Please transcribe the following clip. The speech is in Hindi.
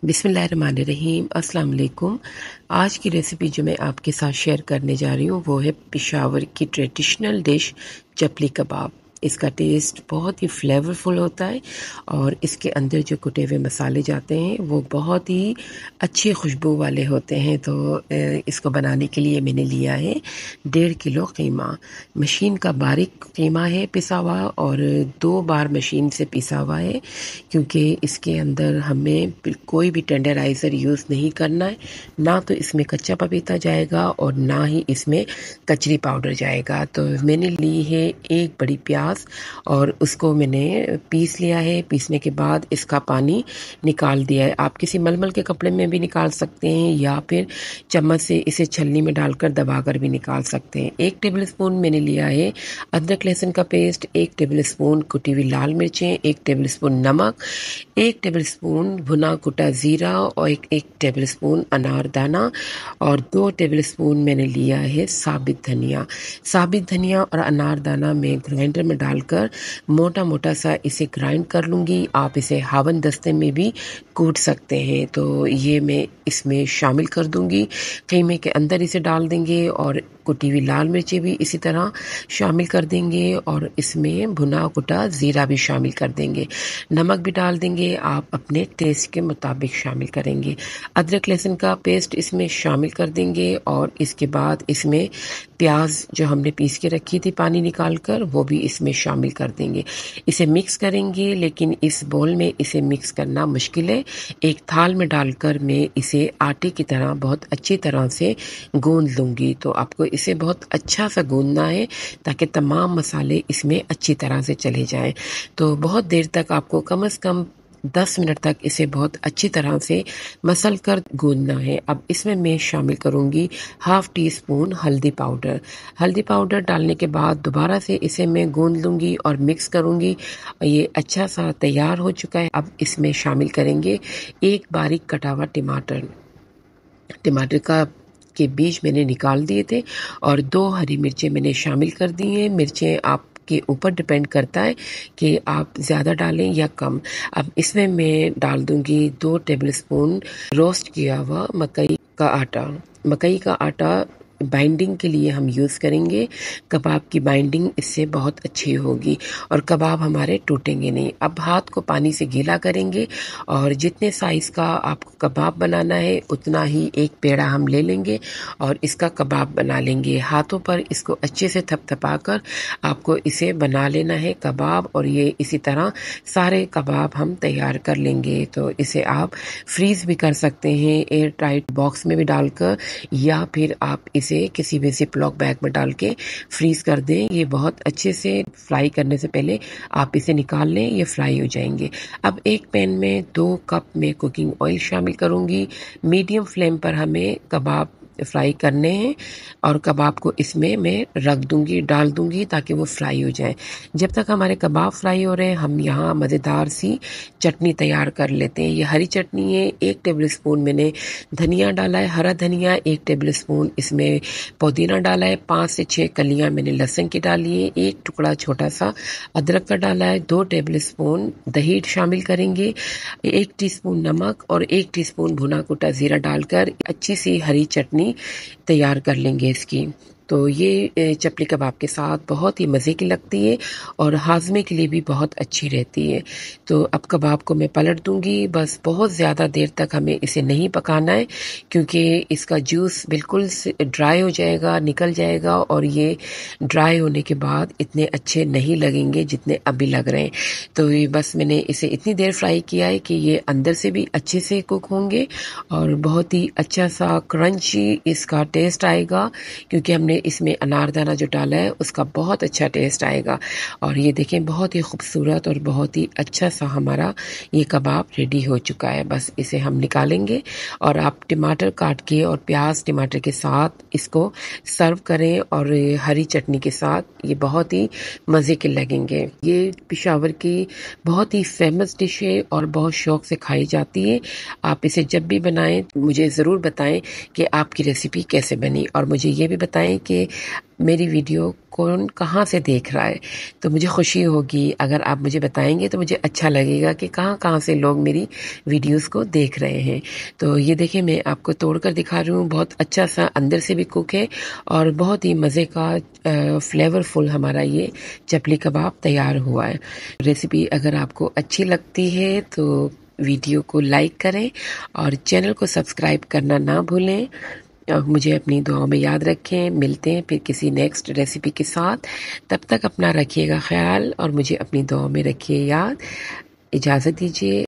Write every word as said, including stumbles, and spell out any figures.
बिस्मिल्लाहिर्रहमानिर्रहीम अस्सलाम वालेकुम। आज की रेसिपी जो मैं आपके साथ शेयर करने जा रही हूँ वो है पेशावर की ट्रेडिशनल डिश चपली कबाब। इसका टेस्ट बहुत ही फ्लेवरफुल होता है और इसके अंदर जो कुटे हुए मसाले जाते हैं वो बहुत ही अच्छी खुशबू वाले होते हैं। तो इसको बनाने के लिए मैंने लिया है डेढ़ किलो कीमा। मशीन का बारीक कीमा है पिसा हुआ और दो बार मशीन से पिसा हुआ है क्योंकि इसके अंदर हमें कोई भी टेंडराइज़र यूज़ नहीं करना है। ना तो इसमें कच्चा पपीता जाएगा और ना ही इसमें कचरी पाउडर जाएगा। तो मैंने ली है एक बड़ी प्याज और उसको मैंने पीस लिया है। पीसने के बाद इसका पानी निकाल दिया है। आप किसी मलमल के कपड़े में भी निकाल सकते हैं या फिर चम्मच से इसे छलनी में डालकर दबाकर भी निकाल सकते हैं। एक टेबलस्पून मैंने लिया है अदरक लहसुन का पेस्ट, एक टेबलस्पून कुटी हुई लाल मिर्चें, एक टेबलस्पून नमक, एक टेबलस्पून भुना कुटा ज़ीरा और एक एक टेबलस्पून अनारदाना और दो टेबलस्पून मैंने लिया है साबित धनिया। साबित धनिया और अनारदाना में ग्राइंडर में डालकर मोटा मोटा सा इसे ग्राइंड कर लूँगी। आप इसे हावन दस्ते में भी कूट सकते हैं। तो ये मैं इसमें शामिल कर दूँगी। कीमे के अंदर इसे डाल देंगे और कुटी हुई लाल मिर्चें भी इसी तरह शामिल कर देंगे और इसमें भुना कुटा ज़ीरा भी शामिल कर देंगे। नमक भी डाल देंगे, आप अपने टेस्ट के मुताबिक शामिल करेंगे। अदरक लहसुन का पेस्ट इसमें शामिल कर देंगे और इसके बाद इसमें प्याज जो हमने पीस के रखी थी पानी निकाल कर वो भी इसमें शामिल कर देंगे। इसे मिक्स करेंगे, लेकिन इस बोल में इसे मिक्स करना मुश्किल है। एक थाल में डालकर मैं इसे आटे की तरह बहुत अच्छी तरह से गूंद लूँगी। तो आपको इसे बहुत अच्छा सा गूंदना है ताकि तमाम मसाले इसमें अच्छी तरह से चले जाएं। तो बहुत देर तक आपको कम से कम दस मिनट तक इसे बहुत अच्छी तरह से मसल कर गूंदना है। अब इसमें मैं शामिल करूंगी हाफ टी स्पून हल्दी पाउडर। हल्दी पाउडर डालने के बाद दोबारा से इसे मैं गूंद लूँगी और मिक्स करूँगी। ये अच्छा सा तैयार हो चुका है। अब इसमें शामिल करेंगे एक बारीक कटा हुआ टमाटर। टमाटर का के बीज मैंने निकाल दिए थे और दो हरी मिर्चें मैंने शामिल कर दी हैं। मिर्चें आप के ऊपर डिपेंड करता है कि आप ज़्यादा डालें या कम। अब इसमें मैं डाल दूंगी दो टेबलस्पून रोस्ट किया हुआ मकई का आटा। मकई का आटा बाइंडिंग के लिए हम यूज़ करेंगे। कबाब की बाइंडिंग इससे बहुत अच्छी होगी और कबाब हमारे टूटेंगे नहीं। अब हाथ को पानी से गीला करेंगे और जितने साइज़ का आपको कबाब बनाना है उतना ही एक पेड़ा हम ले लेंगे और इसका कबाब बना लेंगे। हाथों पर इसको अच्छे से थपथपा कर आपको इसे बना लेना है कबाब और ये इसी तरह सारे कबाब हम तैयार कर लेंगे। तो इसे आप फ्रीज़ भी कर सकते हैं एयर टाइट बॉक्स में भी डालकर या फिर आप इसे किसी भी जिपलॉक बैग में डाल के फ्रीज कर दें। ये बहुत अच्छे से फ्राई करने से पहले आप इसे निकाल लें, ये फ्राई हो जाएंगे। अब एक पैन में दो कप में कुकिंग ऑयल शामिल करूंगी। मीडियम फ्लेम पर हमें कबाब फ्राई करने हैं और कबाब को इसमें मैं रख दूंगी, डाल दूंगी ताकि वो फ्राई हो जाए। जब तक हमारे कबाब फ्राई हो रहे हैं हम यहाँ मज़ेदार सी चटनी तैयार कर लेते हैं। ये हरी चटनी है। एक टेबलस्पून मैंने धनिया डाला है, हरा धनिया। एक टेबलस्पून इसमें पुदीना डाला है। पाँच से छः कलियाँ मैंने लहसुन की डाली है। एक टुकड़ा छोटा सा अदरक का डाला है। दो टेबलस्पून दही शामिल करेंगे। एक टीस्पून नमक और एक टीस्पून भुना कुटा ज़ीरा डालकर अच्छी सी हरी चटनी तैयार कर लेंगे इसकी। तो ये चपली कबाब के साथ बहुत ही मज़े की लगती है और हाजमे के लिए भी बहुत अच्छी रहती है। तो अब कबाब को मैं पलट दूंगी। बस बहुत ज़्यादा देर तक हमें इसे नहीं पकाना है क्योंकि इसका जूस बिल्कुल ड्राई हो जाएगा, निकल जाएगा और ये ड्राई होने के बाद इतने अच्छे नहीं लगेंगे जितने अभी लग रहे हैं। तो ये बस मैंने इसे इतनी देर फ्राई किया है कि ये अंदर से भी अच्छे से कुक होंगे और बहुत ही अच्छा सा क्रंची इसका टेस्ट आएगा क्योंकि हमने इसमें अनारदाना जो डाला है उसका बहुत अच्छा टेस्ट आएगा। और ये देखें बहुत ही खूबसूरत और बहुत ही अच्छा सा हमारा ये कबाब रेडी हो चुका है। बस इसे हम निकालेंगे और आप टमाटर काट के और प्याज टमाटर के साथ इसको सर्व करें और हरी चटनी के साथ ये बहुत ही मज़े के लगेंगे। ये पेशावर की बहुत ही फेमस डिश है और बहुत शौक से खाई जाती है। आप इसे जब भी बनाएं मुझे ज़रूर बताएं कि आपकी रेसिपी कैसे बनी और मुझे ये भी बताएं कि मेरी वीडियो कौन कहाँ से देख रहा है। तो मुझे खुशी होगी अगर आप मुझे बताएंगे, तो मुझे अच्छा लगेगा कि कहाँ कहाँ से लोग मेरी वीडियोस को देख रहे हैं। तो ये देखिए, मैं आपको तोड़कर दिखा रही हूँ। बहुत अच्छा सा अंदर से भी कुक है और बहुत ही मज़े का फ्लेवरफुल हमारा ये चपली कबाब तैयार हुआ है। रेसिपी अगर आपको अच्छी लगती है तो वीडियो को लाइक करें और चैनल को सब्सक्राइब करना ना भूलें। मुझे अपनी दुआओं में याद रखें। मिलते हैं फिर किसी नेक्स्ट रेसिपी के साथ। तब तक अपना रखिएगा ख्याल और मुझे अपनी दुआओं में रखिए याद। इजाज़त दीजिए।